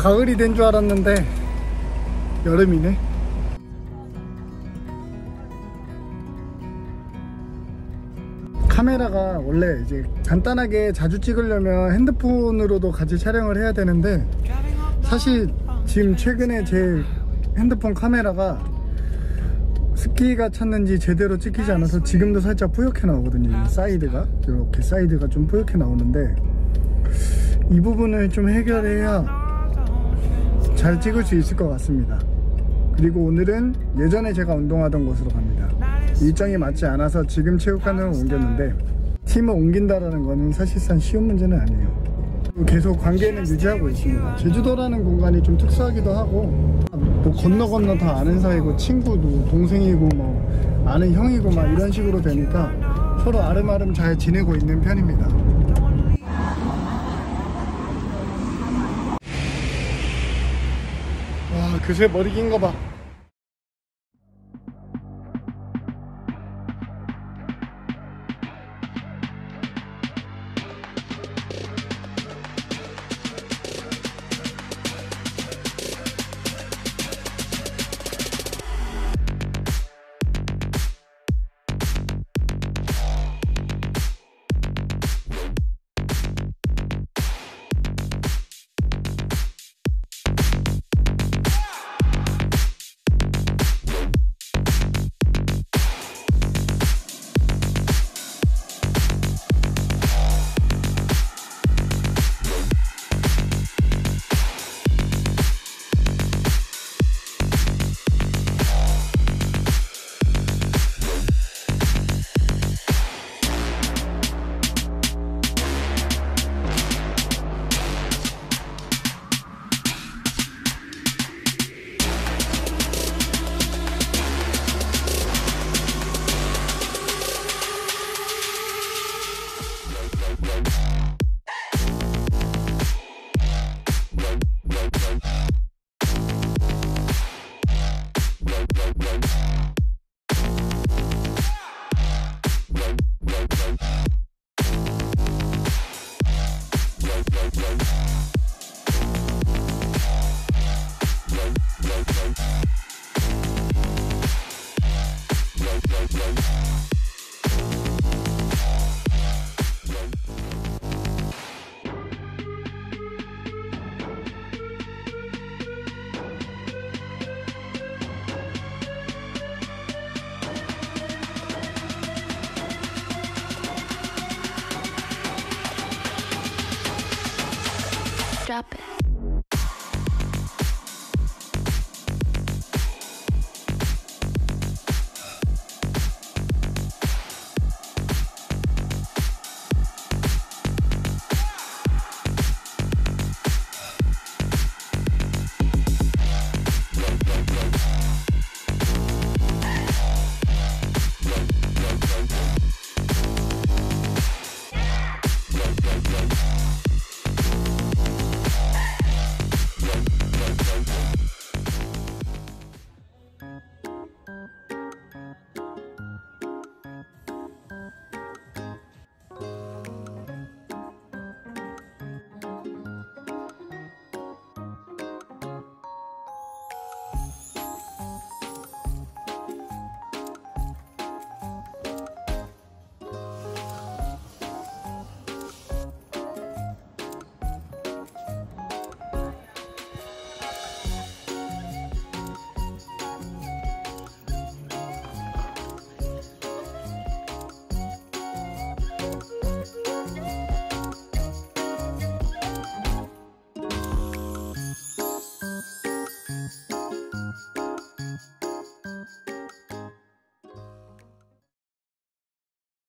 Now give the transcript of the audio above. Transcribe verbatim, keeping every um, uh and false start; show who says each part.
Speaker 1: 가을이 된 줄 알았는데 여름이네. 카메라가 원래 이제 간단하게 자주 찍으려면 핸드폰으로도 같이 촬영을 해야 되는데, 사실 지금 최근에 제 핸드폰 카메라가 습기가 찼는지 제대로 찍히지 않아서 지금도 살짝 뿌옇게 나오거든요. 사이드가 이렇게 사이드가 좀 뿌옇게 나오는데, 이 부분을 좀 해결해야 잘 찍을 수 있을 것 같습니다. 그리고 오늘은 예전에 제가 운동하던 곳으로 갑니다. 일정이 맞지 않아서 지금 체육관을 옮겼는데, 팀을 옮긴다라는 거는 사실상 쉬운 문제는 아니에요. 계속 관계는 유지하고 있습니다. 제주도라는 공간이 좀 특수하기도 하고, 뭐 건너 건너 다 아는 사이고, 친구도 동생이고 뭐 아는 형이고 막 이런 식으로 되니까 서로 아름아름 잘 지내고 있는 편입니다. 와, 그새 머리 긴 거 봐.
Speaker 2: Drop it.